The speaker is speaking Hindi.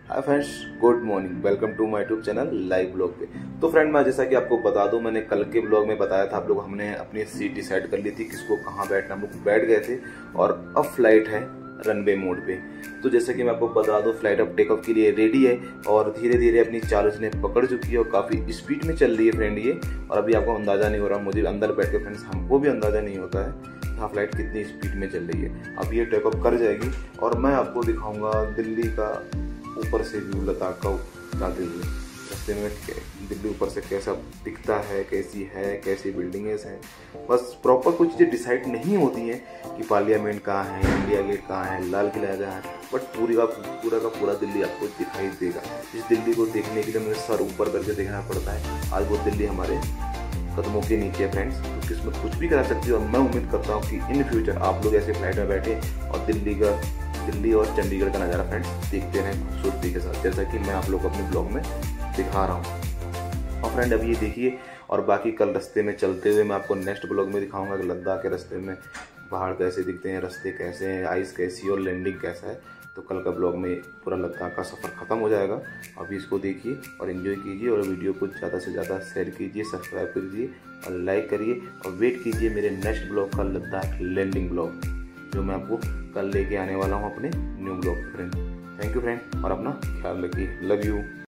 Hi friends, good morning. Welcome to my YouTube channel live blog पे। तो फ्रेंड, मैं जैसा कि आपको बता दूं, मैंने कल के ब्लॉग में बताया था आप लोग, हमने अपनी सीट डिसाइड कर ली थी किसको कहाँ बैठना। हम लोग बैठ गए थे और अब फ्लाइट है रनवे मोड पे। तो जैसे कि मैं आपको बता दूं, फ्लाइट अब टेक ऑफ के लिए रेडी है और धीरे धीरे अपनी चाल उसने पकड़ चुकी है और काफ़ी स्पीड में चल रही है फ्रेंड ये। और अभी आपको अंदाज़ा नहीं हो रहा, मुझे अंदर बैठ के फ्रेंड्स हमको भी अंदाज़ा नहीं होता है हाँ फ्लाइट कितनी स्पीड में चल रही है। अब ये टेक ऑफ कर जाएगी और मैं आपको दिखाऊंगा दिल्ली का ऊपर से व्यू, लद्दाख का जाते हुए रास्ते में दिल्ली ऊपर से कैसा दिखता है, कैसी बिल्डिंगें हैं। बस प्रॉपर कुछ चीज़ें डिसाइड नहीं होती हैं कि पार्लियामेंट कहाँ है, इंडिया गेट कहाँ है, लाल किला कहाँ है, बट पूरा का पूरा दिल्ली आपको दिखाई देगा। इस दिल्ली को देखने के लिए मुझे सर ऊपर करके देखना पड़ता है। आज वो दिल्ली हमारे कदमों के नीचे है फ्रेंड्स। तो किस्मत कुछ भी करा सकती है और मैं उम्मीद करता हूँ कि इन फ्यूचर आप लोग ऐसे फ्लाइट में बैठे और दिल्ली और चंडीगढ़ का नज़ारा फ्रेंड्स देखते रहें खूबसूरती के साथ, जैसा कि मैं आप लोग को अपने ब्लॉग में दिखा रहा हूँ। और फ्रेंड अभी ये देखिए, और बाकी कल रास्ते में चलते हुए मैं आपको नेक्स्ट ब्लॉग में दिखाऊंगा कि लद्दाख के रास्ते में पहाड़ कैसे दिखते हैं, रास्ते कैसे हैं, आइस कैसी है और लैंडिंग कैसा है। तो कल का ब्लॉग में पूरा लद्दाख का सफ़र ख़त्म हो जाएगा। अभी इसको देखिए और एंजॉय कीजिए और वीडियो को ज़्यादा से ज़्यादा शेयर कीजिए, सब्सक्राइब कीजिए और लाइक करिए और वेट कीजिए मेरे नेक्स्ट ब्लॉग का लद्दाख लैंडिंग ब्लॉग, जो मैं आपको कल लेके आने वाला हूँ अपने new blog friend. Thank you friend और अपना ख्याल रखिए। Love you.